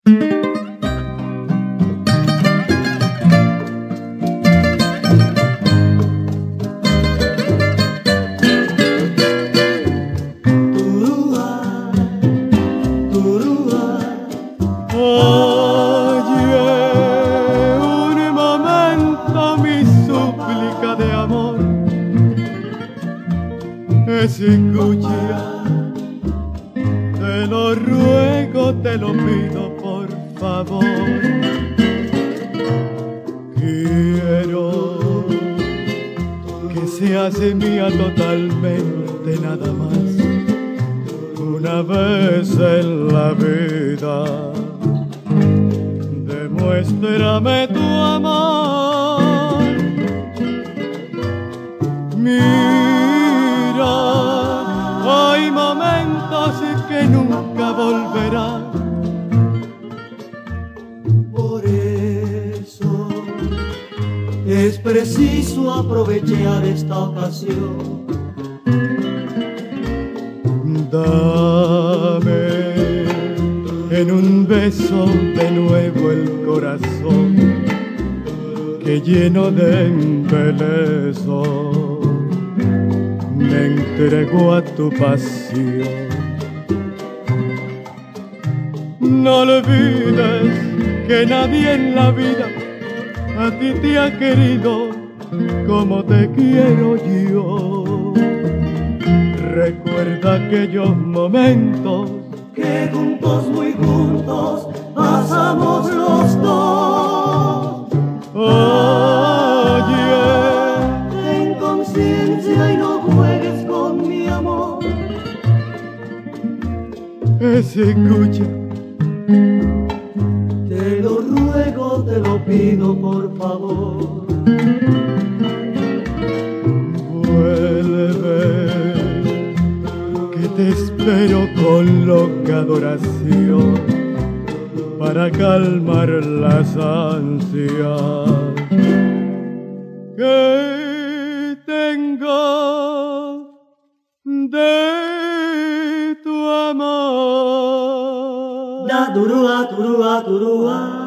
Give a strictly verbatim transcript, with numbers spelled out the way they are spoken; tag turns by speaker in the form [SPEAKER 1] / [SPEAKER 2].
[SPEAKER 1] Escucha, te lo ruego, te lo pido por favor. Quiero que seas mía totalmente, nada más, una vez en la vida. Demuéstrame tu amor. Mira, hay momentos que nunca volverán.
[SPEAKER 2] Por eso es preciso aprovechar esta ocasión.
[SPEAKER 1] Dame en un beso de nuevo el corazón que lleno de embeleso me entrego a tu pasión. No olvides que nadie en la vida a ti te ha querido como te quiero yo. Recuerda aquellos momentos
[SPEAKER 2] que juntos, muy juntos, pasamos los dos.
[SPEAKER 1] Oye,
[SPEAKER 2] ten conciencia y no juegues con mi amor.
[SPEAKER 1] escucha,
[SPEAKER 2] te lo ruego, te lo pido por favor.
[SPEAKER 1] Vuelve, que te espero con loca adoración para calmar las ansias que tengo de tu amor.
[SPEAKER 2] Da turua, turua, turua.